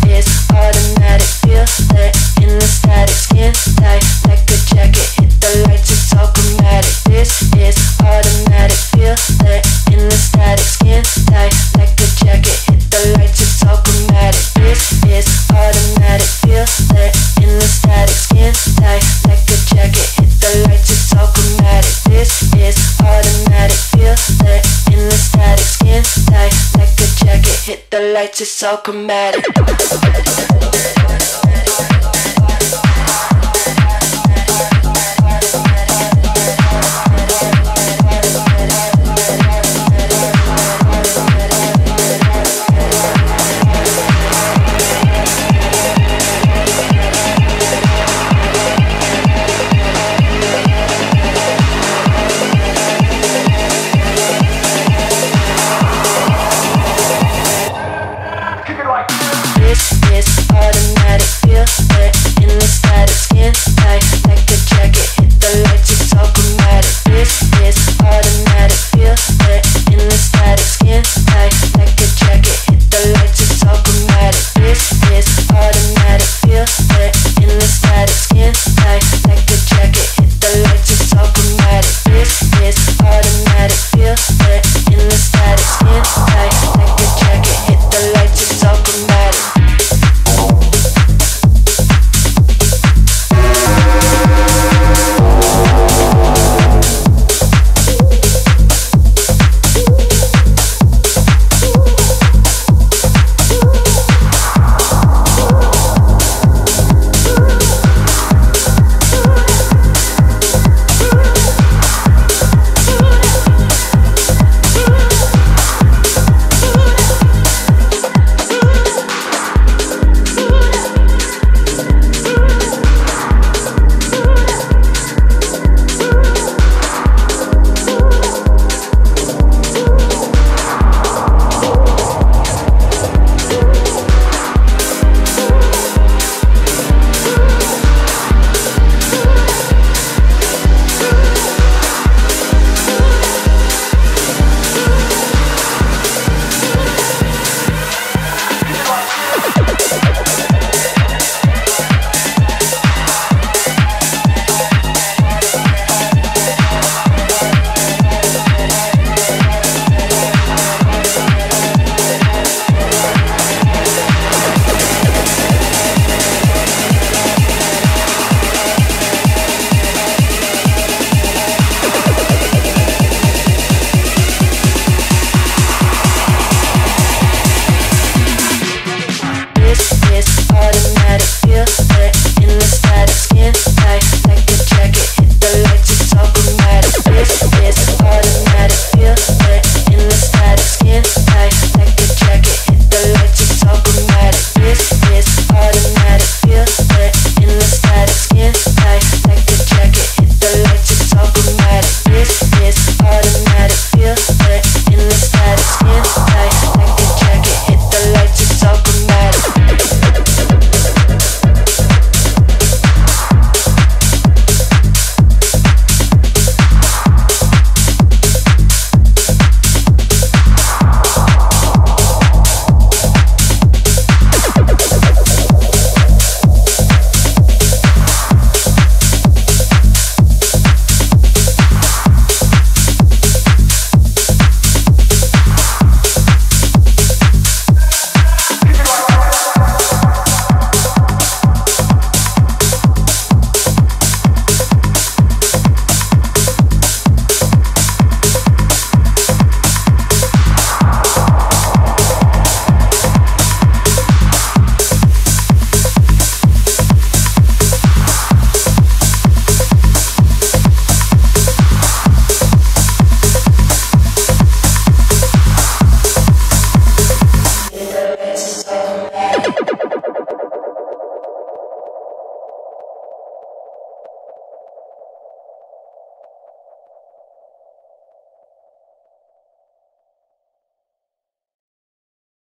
is automatic. Feel it in the static. Skin tight like a jacket. Hit the lights, it's all chromatic. This is automatic. Feel it in the static. Skin tight like a jacket. Hit the lights, it's all chromatic. This is automatic. Feel it in the static. Skin tight like a jacket. Hit the lights, it's all chromatic. This is automatic. Feel it in the static. Skin tight like a jacket. Hit the lights, it's all chromatic. This